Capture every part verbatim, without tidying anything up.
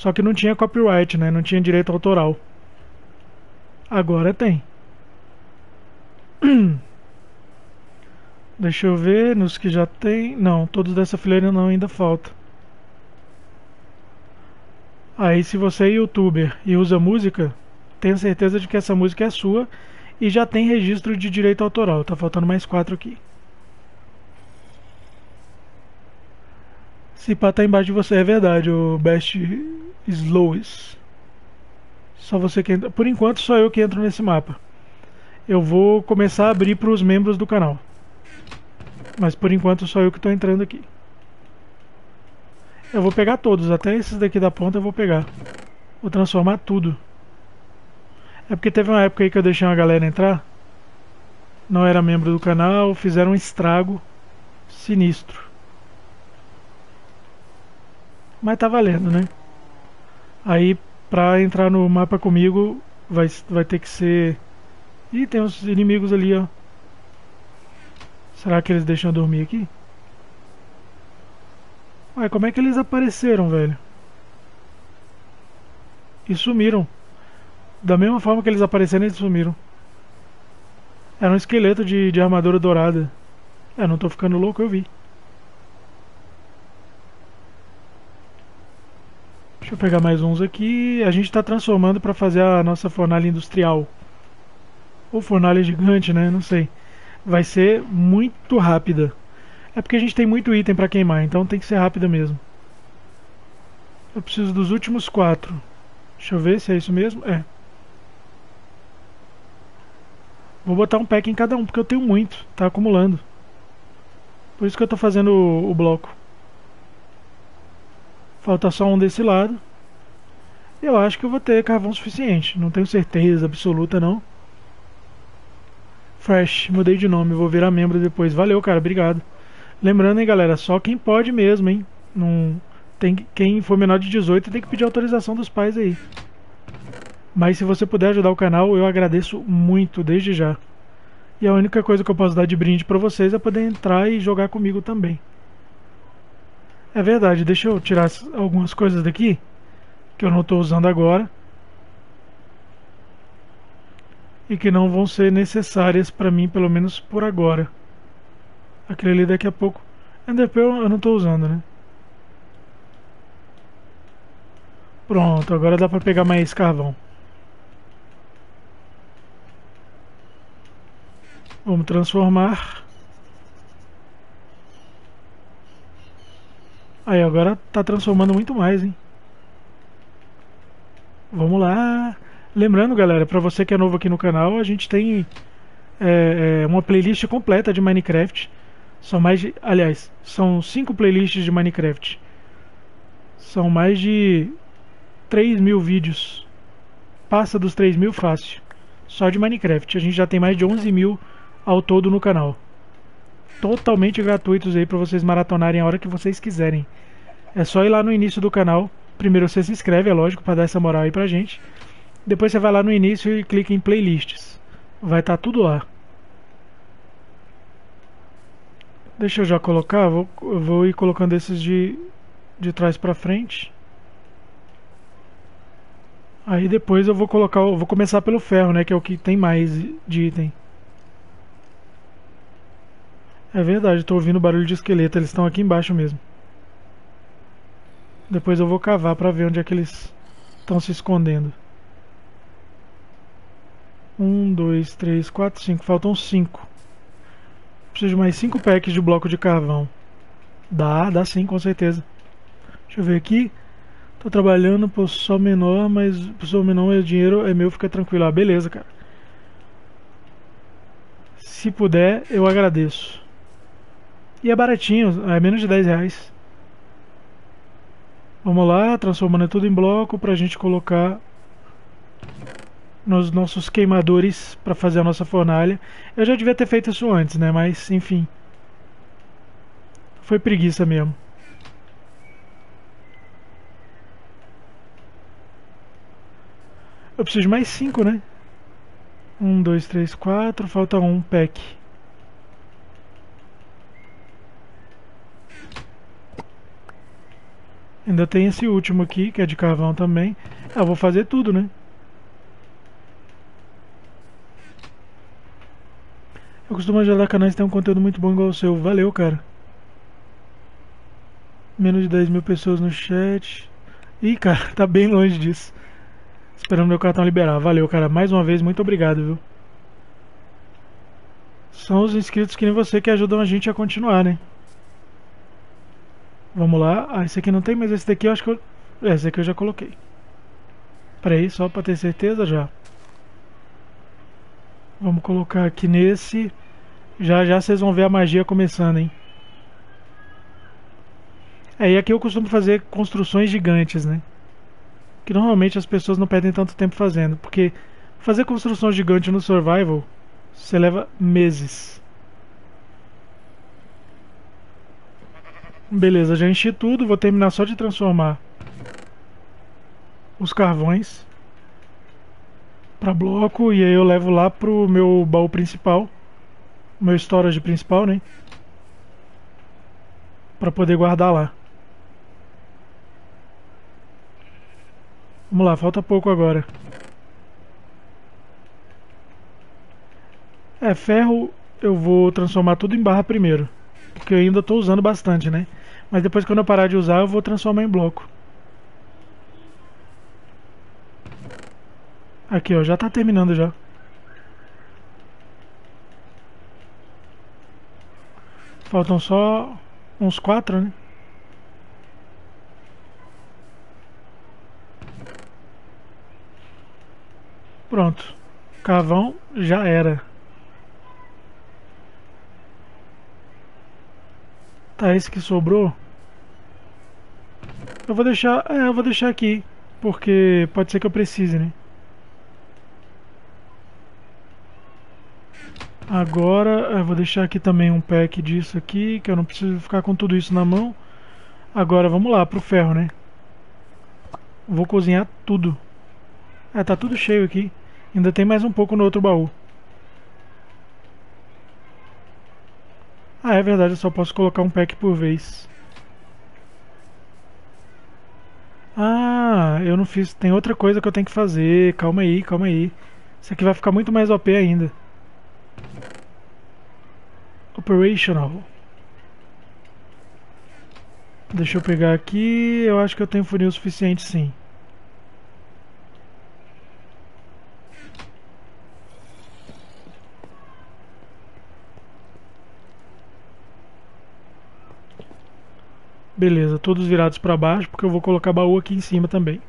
Só que não tinha copyright, né? Não tinha direito autoral. Agora tem. Deixa eu ver nos que já tem. Não, todos dessa fileira não, ainda falta. Aí se você é youtuber e usa música, tenha certeza de que essa música é sua e já tem registro de direito autoral. Tá faltando mais quatro aqui. Se pá tá embaixo de você, é verdade, o Best Slows. Só você que entra. Por enquanto só eu que entro nesse mapa. Eu vou começar a abrir para os membros do canal. Mas por enquanto só eu que estou entrando aqui. Eu vou pegar todos, até esses daqui da ponta eu vou pegar. Vou transformar tudo. É porque teve uma época aí que eu deixei uma galera entrar. Não era membro do canal, fizeram um estrago sinistro. Mas tá valendo, né? Aí pra entrar no mapa comigo vai, vai ter que ser... Ih, tem uns inimigos ali, ó. Será que eles deixam eu dormir aqui? Ué, como é que eles apareceram, velho? E sumiram. Da mesma forma que eles apareceram, eles sumiram. Era um esqueleto de, de armadura dourada. É, não tô ficando louco, eu vi. Deixa eu pegar mais uns aqui. A gente tá transformando pra fazer a nossa fornalha industrial. Ou fornalha gigante, né? Não sei. Vai ser muito rápida. É porque a gente tem muito item pra queimar, então tem que ser rápida mesmo. Eu preciso dos últimos quatro. Deixa eu ver se é isso mesmo. É. Vou botar um pack em cada um, porque eu tenho muito. Tá acumulando. Por isso que eu tô fazendo o, o bloco. Falta só um desse lado. Eu acho que eu vou ter carvão suficiente. Não tenho certeza absoluta, não. Fresh, mudei de nome. Vou virar membro depois. Valeu, cara. Obrigado. Lembrando, hein, galera. Só quem pode mesmo, hein. Não... Tem... Quem for menor de dezoito tem que pedir autorização dos pais aí. Mas se você puder ajudar o canal, eu agradeço muito, desde já. E a única coisa que eu posso dar de brinde pra vocês é poder entrar e jogar comigo também. É verdade, deixa eu tirar algumas coisas daqui que eu não estou usando agora e que não vão ser necessárias pra mim, pelo menos por agora. Aquele ali daqui a pouco. Ender Pearl eu não estou usando, né? Pronto, agora dá pra pegar mais carvão. Vamos transformar. Aí, agora tá transformando muito mais, hein? Vamos lá. Lembrando, galera, pra você que é novo aqui no canal, a gente tem é, é, uma playlist completa de Minecraft. São mais de... Aliás, são cinco playlists de Minecraft. São mais de três mil vídeos. Passa dos três mil fácil. Só de Minecraft. A gente já tem mais de onze mil ao todo no canal. Totalmente gratuitos aí pra vocês maratonarem a hora que vocês quiserem. É só ir lá no início do canal. Primeiro você se inscreve, é lógico, pra dar essa moral aí pra gente. Depois você vai lá no início e clica em playlists. Vai estar tudo lá. Deixa eu já colocar, vou, eu vou ir colocando esses de, de trás pra frente. Aí depois eu vou colocar, eu vou começar pelo ferro, né, que é o que tem mais de item. É verdade, tô ouvindo barulho de esqueleto, eles estão aqui embaixo mesmo. Depois eu vou cavar pra ver onde é que eles estão se escondendo. Um, dois, três, quatro, cinco, faltam cinco. Preciso de mais cinco packs de bloco de carvão. Dá, dá sim, com certeza. Deixa eu ver aqui. Tô trabalhando por sol menor, mas por sol menor o dinheiro é meu, fica tranquilo. Ah, beleza, cara. Se puder, eu agradeço. E é baratinho, é menos de dez reais. Vamos lá, transformando tudo em bloco pra gente colocar nos nossos queimadores pra fazer a nossa fornalha. Eu já devia ter feito isso antes, né? Mas, enfim. Foi preguiça mesmo. Eu preciso de mais cinco, né? Um, dois, três, quatro. Falta um pack. Ainda tem esse último aqui, que é de carvão também. Eu vou fazer tudo, né? Eu costumo ajudar canais que tem um conteúdo muito bom igual o seu. Valeu, cara. Menos de dez mil pessoas no chat. Ih, cara, tá bem longe disso. Esperando meu cartão liberar. Valeu, cara. Mais uma vez, muito obrigado, viu? São os inscritos que nem você que ajudam a gente a continuar, né? Vamos lá. Ah, esse aqui não tem, mas esse daqui eu acho que eu... É, esse aqui eu já coloquei. Pera aí, só pra ter certeza já. Vamos colocar aqui nesse. Já já vocês vão ver a magia começando, hein? É, e aqui eu costumo fazer construções gigantes, né? Que normalmente as pessoas não perdem tanto tempo fazendo. Porque fazer construção gigante no survival, você leva meses. Beleza, já enchi tudo. Vou terminar só de transformar os carvões para bloco. E aí eu levo lá pro meu baú principal. Meu storage principal, né? Para poder guardar lá. Vamos lá, falta pouco agora. É, ferro eu vou transformar tudo em barra primeiro. Porque eu ainda estou usando bastante, né? Mas depois quando eu parar de usar eu vou transformar em bloco. Aqui ó, já está terminando já. Faltam só uns quatro, né? Pronto. Carvão já era. Tá, esse que sobrou. Eu vou deixar. É, eu vou deixar aqui. Porque pode ser que eu precise, né? Agora eu vou deixar aqui também um pack disso aqui. Que eu não preciso ficar com tudo isso na mão. Agora vamos lá pro ferro, né? Vou cozinhar tudo. Ah, tá tudo cheio aqui. Ainda tem mais um pouco no outro baú. Ah, é verdade, eu só posso colocar um pack por vez. Ah, eu não fiz. Tem outra coisa que eu tenho que fazer. Calma aí, calma aí. Isso aqui vai ficar muito mais O P ainda. Operational. Deixa eu pegar aqui. Eu acho que eu tenho funil suficiente, sim. Beleza, todos virados para baixo, porque eu vou colocar baú aqui em cima também.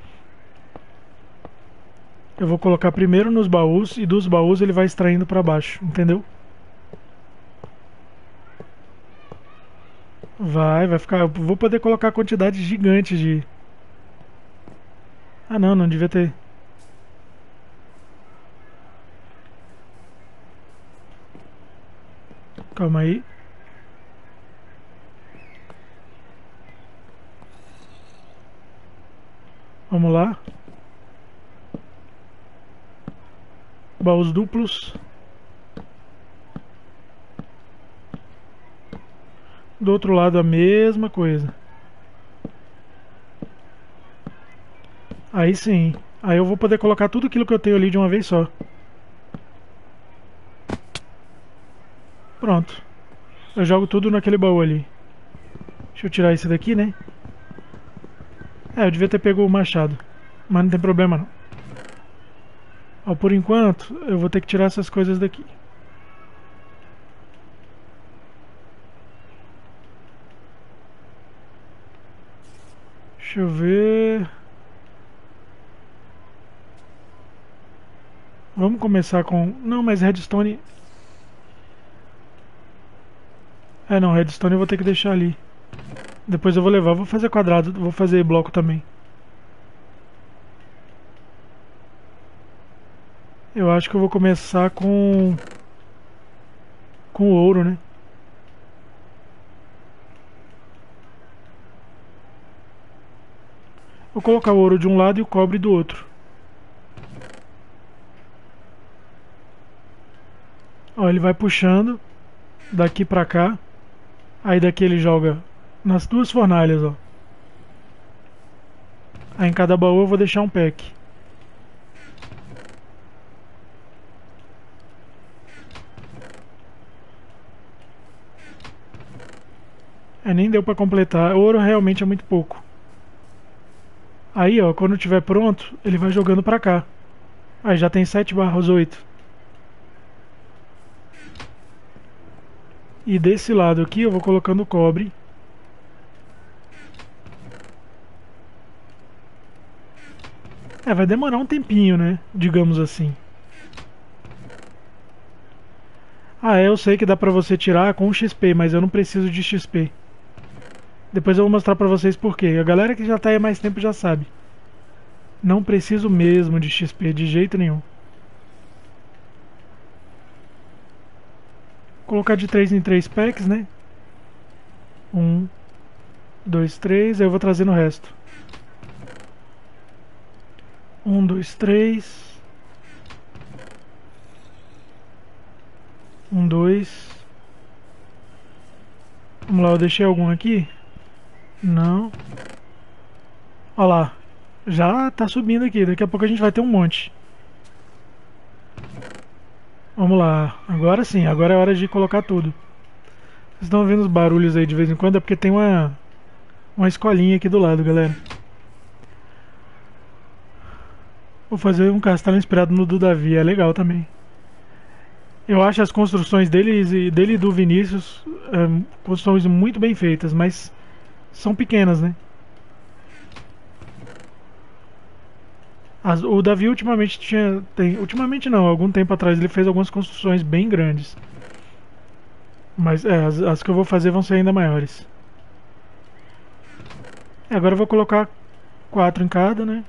Eu vou colocar primeiro nos baús e dos baús ele vai extraindo para baixo, entendeu? Vai, vai ficar. Eu vou poder colocar quantidades gigantes de. Ah não, não devia ter. Calma aí. Vamos lá. Baús duplos. Do outro lado a mesma coisa. Aí sim. Aí eu vou poder colocar tudo aquilo que eu tenho ali de uma vez só. Pronto. Eu jogo tudo naquele baú ali. Deixa eu tirar esse daqui, né? É, eu devia ter pego o machado. Mas não tem problema não. Ó, por enquanto, eu vou ter que tirar essas coisas daqui. Deixa eu ver. Vamos começar com... Não, mas redstone... É, não, redstone eu vou ter que deixar ali. Depois eu vou levar, vou fazer quadrado, vou fazer bloco também. Eu acho que eu vou começar com... Com o ouro, né? Vou colocar o ouro de um lado e o cobre do outro. Ó, ele vai puxando daqui pra cá. Aí daqui ele joga nas duas fornalhas, ó. Aí em cada baú eu vou deixar um pack. É, nem deu pra completar. Ouro realmente é muito pouco. Aí, ó, quando tiver pronto, ele vai jogando pra cá. Aí já tem sete barras, oito. E desse lado aqui eu vou colocando cobre. É, vai demorar um tempinho, né? Digamos assim. Ah, é, eu sei que dá pra você tirar com X P, mas eu não preciso de X P. Depois eu vou mostrar pra vocês por quê. A galera que já tá aí há mais tempo já sabe. Não preciso mesmo de X P, de jeito nenhum. Vou colocar de três em três packs, né? Um, dois, três, aí eu vou trazendo o resto. Um, dois, três. Um, dois. Vamos lá, eu deixei algum aqui? Não. Olha lá. Já tá subindo aqui. Daqui a pouco a gente vai ter um monte. Vamos lá. Agora sim. Agora é hora de colocar tudo. Vocês estão vendo os barulhos aí de vez em quando? É porque tem uma, uma escolinha aqui do lado, galera. Vou fazer um castelo inspirado no do Davi. É legal também. Eu acho as construções deles e dele e do Vinícius é, construções muito bem feitas, mas são pequenas, né? As, o Davi ultimamente tinha. Tem, ultimamente não, algum tempo atrás ele fez algumas construções bem grandes. Mas é, as, as que eu vou fazer vão ser ainda maiores. É, agora eu vou colocar quatro em cada, né?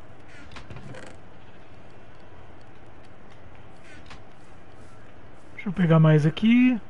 Deixa eu pegar mais aqui.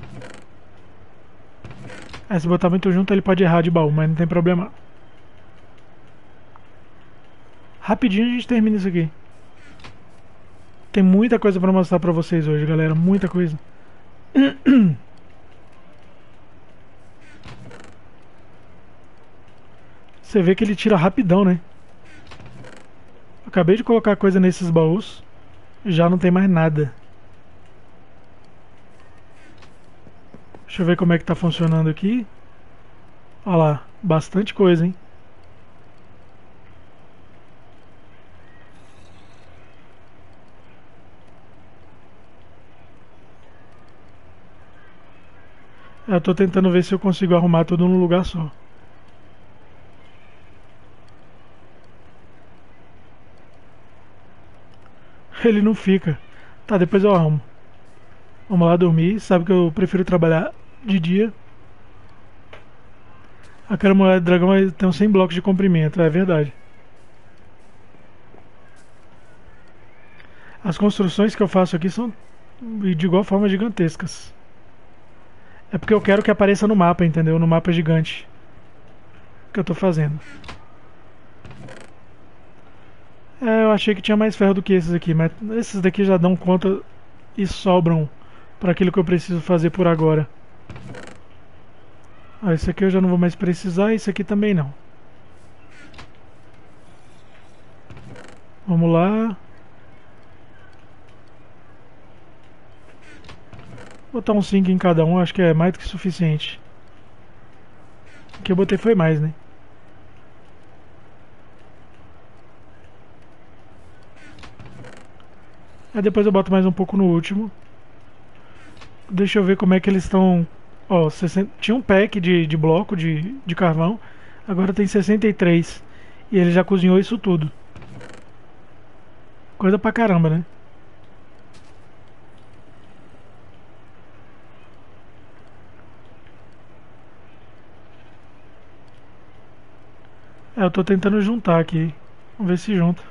É, se botar muito junto ele pode errar de baú, mas não tem problema. Rapidinho a gente termina isso aqui. Tem muita coisa pra mostrar pra vocês hoje, galera. Muita coisa. Você vê que ele tira rapidão, né? Acabei de colocar coisa nesses baús. Já não tem mais nada. Deixa eu ver como é que tá funcionando aqui. Olha lá, bastante coisa, hein? Eu tô tentando ver se eu consigo arrumar tudo num lugar só. Ele não fica. Tá, depois eu arrumo. Vamos lá dormir. Sabe que eu prefiro trabalhar de dia. Aquela mulher do dragão tem uns cem blocos de comprimento, é verdade. As construções que eu faço aqui são de igual forma gigantescas. É porque eu quero que apareça no mapa, entendeu? No mapa gigante que eu tô fazendo. É, eu achei que tinha mais ferro do que esses aqui, mas esses daqui já dão conta e sobram para aquilo que eu preciso fazer por agora. Ah, esse aqui eu já não vou mais precisar, esse aqui também não. Vamos lá. Vou botar um cinco em cada um, acho que é mais do que suficiente. O que eu botei foi mais, né? Aí depois eu boto mais um pouco no último. Deixa eu ver como é que eles estão. Ó, sessenta... tinha um pack de, de bloco de, de carvão. Agora tem sessenta e três. E ele já cozinhou isso tudo. Coisa pra caramba, né? É, eu tô tentando juntar aqui. Vamos ver se junta.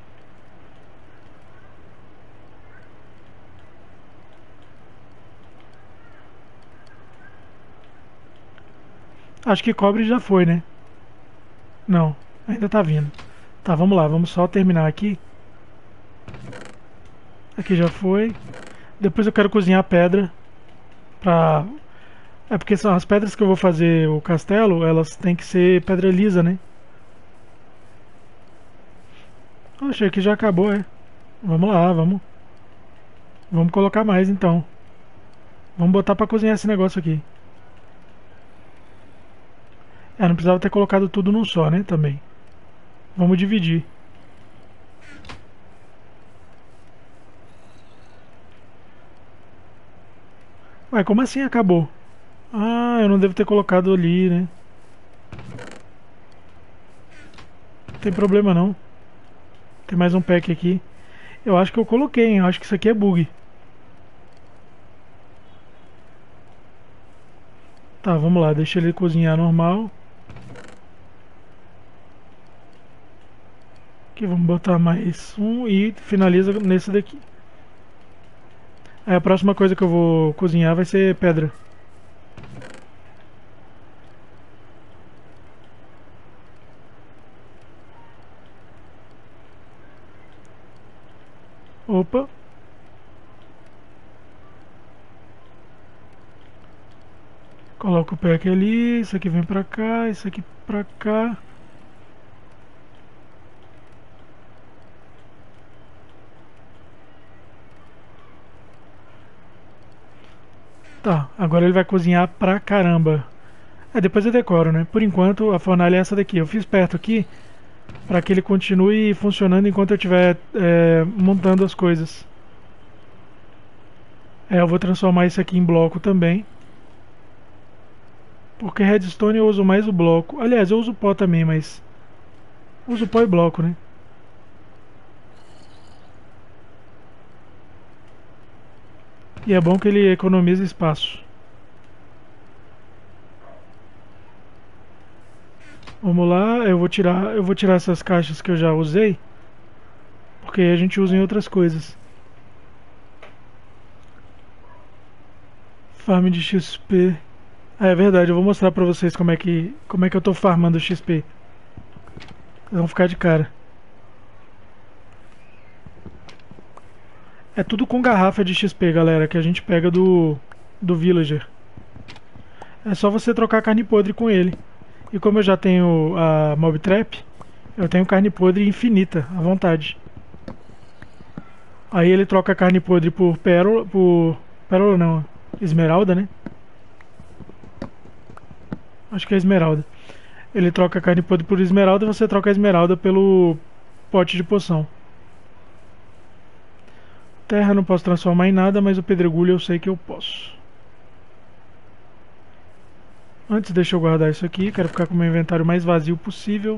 Acho que cobre já foi, né? Não, ainda tá vindo. Tá, vamos lá, vamos só terminar aqui. Aqui já foi. Depois eu quero cozinhar a pedra. Pra... É porque são as pedras que eu vou fazer o castelo, elas têm que ser pedra lisa, né? Achei que já acabou, é. Vamos lá, vamos. Vamos colocar mais então. Vamos botar pra cozinhar esse negócio aqui. É, não precisava ter colocado tudo num só, né? Também. Vamos dividir. Ué, como assim acabou? Ah, eu não devo ter colocado ali, né? Não tem problema não. Tem mais um pack aqui. Eu acho que eu coloquei, hein? Eu acho que isso aqui é bug. Tá, vamos lá. Deixa ele cozinhar normal. Aqui, vamos botar mais um e finaliza nesse daqui. Aí a próxima coisa que eu vou cozinhar vai ser pedra. Opa. Coloca o pack ali, isso aqui vem pra cá, isso aqui pra cá. Tá, agora ele vai cozinhar pra caramba. É, depois eu decoro, né? Por enquanto a fornalha é essa daqui. Eu fiz perto aqui para que ele continue funcionando enquanto eu estiver é, montando as coisas. É, eu vou transformar isso aqui em bloco também. Porque redstone eu uso mais o bloco. Aliás, eu uso pó também, mas uso pó e bloco, né? E é bom que ele economiza espaço. Vamos lá, eu vou tirar, eu vou tirar essas caixas que eu já usei, porque a gente usa em outras coisas. Farm de X P. Ah, é verdade, eu vou mostrar pra vocês como é que, como é que eu tô farmando X P. Vocês vão ficar de cara. É tudo com garrafa de X P, galera, que a gente pega do, do Villager. É só você trocar carne podre com ele. E como eu já tenho a Mob Trap, eu tenho carne podre infinita, à vontade. Aí ele troca a carne podre por pérola, por... pérola não, esmeralda, né? Acho que é esmeralda. Ele troca a carne podre por esmeralda e você troca a esmeralda pelo pote de poção. Terra não posso transformar em nada, mas o pedregulho eu sei que eu posso. Antes deixa eu guardar isso aqui, quero ficar com o meu inventário mais vazio possível.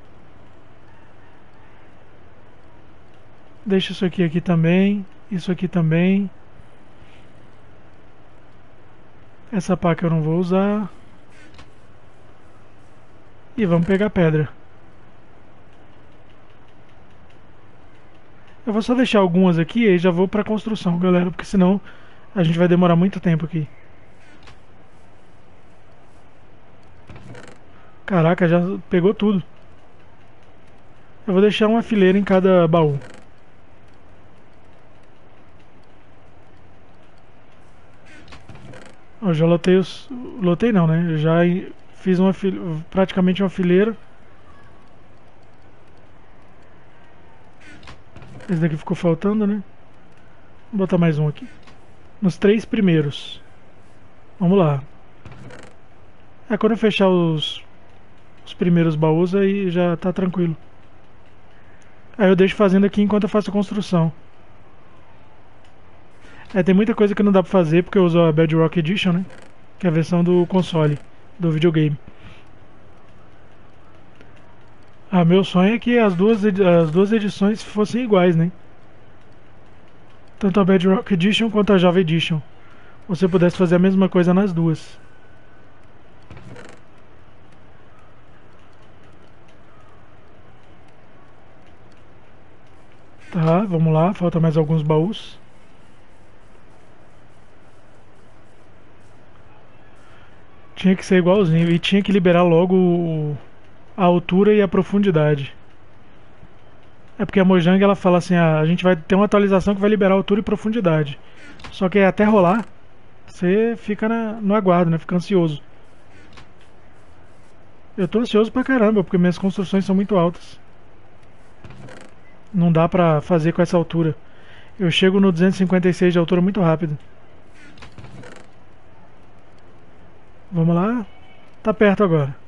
Deixa isso aqui aqui também, isso aqui também. Essa pá que eu não vou usar. E vamos pegar pedra. Eu vou só deixar algumas aqui e já vou pra construção, galera, porque senão a gente vai demorar muito tempo aqui. Caraca, já pegou tudo. Eu vou deixar uma fileira em cada baú. Eu já lotei os... Lotei não, né? Eu já fiz uma file... praticamente uma fileira. Esse daqui ficou faltando, né? Vou botar mais um aqui. Nos três primeiros. Vamos lá. É, quando eu fechar os, os primeiros baús, aí já tá tranquilo. Aí eu deixo fazendo aqui enquanto eu faço a construção. É, tem muita coisa que não dá pra fazer porque eu uso a Bedrock Edition, né? Que é a versão do console, do videogame. Ah, meu sonho é que as duas, as duas edições fossem iguais, né? Tanto a Bedrock Edition quanto a Java Edition. Você pudesse fazer a mesma coisa nas duas. Tá, vamos lá, falta mais alguns baús. Tinha que ser igualzinho e tinha que liberar logo o, a altura e a profundidade. É porque a Mojang ela fala assim, ah, a gente vai ter uma atualização que vai liberar altura e profundidade. Só que até rolar, você fica na, no aguardo, né? Fica ansioso. Eu tô ansioso pra caramba, porque minhas construções são muito altas. Não dá pra fazer com essa altura. Eu chego no duzentos e cinquenta e seis de altura muito rápido. Vamos lá. Tá perto agora.